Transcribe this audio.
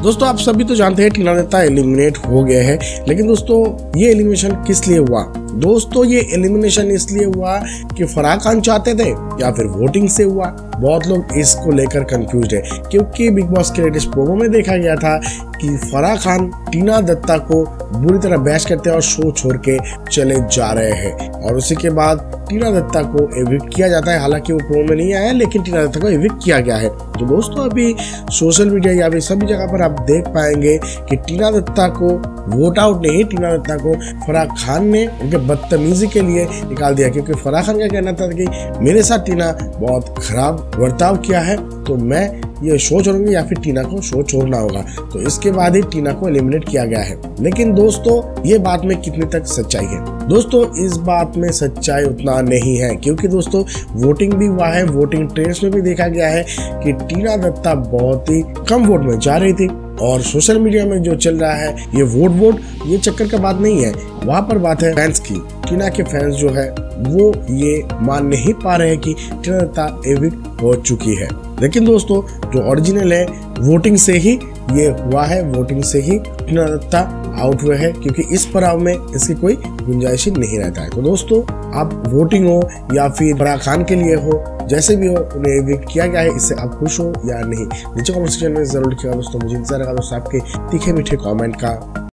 दोस्तों आप सभी तो जानते हैं टीना दत्ता एलिमिनेट हो गए हैं, लेकिन दोस्तों ये एलिमिनेशन किस लिए हुआ? दोस्तों ये एलिमिनेशन इसलिए हुआ कि फराह खान चाहते थे या फिर वोटिंग से हुआ? बहुत लोग इसको लेकर कंफ्यूज है, क्योंकि बिग बॉस के लेटेस्ट प्रोमो में देखा गया था कि फराह खान टीना दत्ता को बुरी तरह बैश करते हैं और शो छोड़ के चले जा रहे हैं, और उसी के बाद टीना दत्ता को एविक्ट किया जाता है। हालांकि वो प्रोमो में नहीं आया, लेकिन टीना दत्ता को एविक्ट किया गया है। तो दोस्तों अभी सोशल मीडिया या फिर सभी जगह पर आप देख पाएंगे कि टीना दत्ता को वोट आउट नहीं, टीना दत्ता को फराह खान ने उनके बदतमीजी के लिए निकाल दिया, क्योंकि फराह खान का कहना था कि मेरे साथ टीना बहुत खराब बर्ताव किया है, तो मैं ये शो छोड़ूंगी या फिर टीना को शो छोड़ना होगा। तो इसके बाद ही टीना को एलिमिनेट किया गया है। लेकिन दोस्तों ये बात में कितनी तक सच्चाई है? दोस्तों इस बात में सच्चाई उतना नहीं है, क्योंकि दोस्तों वोटिंग भी हुआ है, वोटिंग ट्रेस में भी देखा गया है कि टीना दत्ता बहुत ही कम वोट में जा रही थी, और सोशल मीडिया में जो चल रहा है ये वोट ये चक्कर का बात नहीं है, वहाँ पर बात है फैंस की। टीना के फैंस जो है वो ये मान नहीं पा रहे हैं कि टीना दत्ता एविक्ट हो चुकी है। लेकिन दोस्तों जो ओरिजिनल है वोटिंग से ही ये हुआ है, वोटिंग से ही टीना दत्ता आउट हुए हैं, क्योंकि इस पड़ाव में इसकी कोई गुंजाइश ही नहीं रहता है। तो दोस्तों आप वोटिंग हो या फिर फराह खान के लिए हो, जैसे भी हो, उन्हें एविक्ट किया गया है, इससे आप खुश हो या नहीं? नीचे कमेंट सेक्शन में जरूर लिखिएगा दोस्तों। मुझे इंतजार रहा दोस्तों आपके तीखे मीठे कमेंट का।